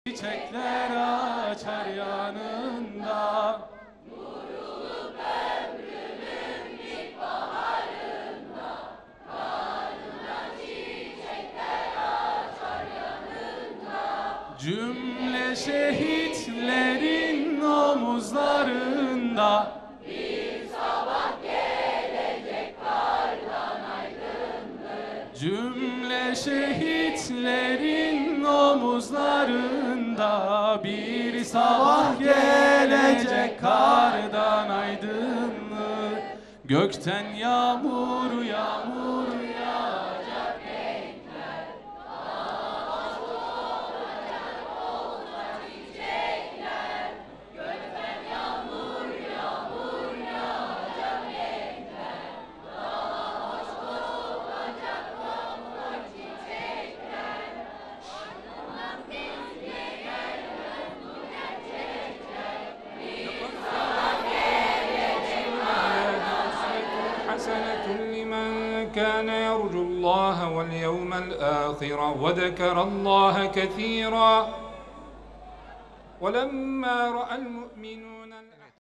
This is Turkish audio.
Çiçekler açar yanında. Vurulup ömrümün ilkbaharında, kanına çiçekler açar yanında. Cümle şehitlerin omuzlarında Bir sabah gelecek kardan aydınlık. Cümle şehitlerin omuzlarında bir sabah gelecek kardan aydınlık. Gökten yağmur yağmur yağacak Renkler, ağaç olacak olacak çiçekler. Gökten yağmur yağmur yağacak renkler. Ağaç olacak olacak çiçekler. Aydınlat gezmeyen bu gerçekler. Bir sabah gelecek حسنة لمن كان يرجو الله واليوم الآخر وذكر الله كثيرا ولما رأى المؤمنون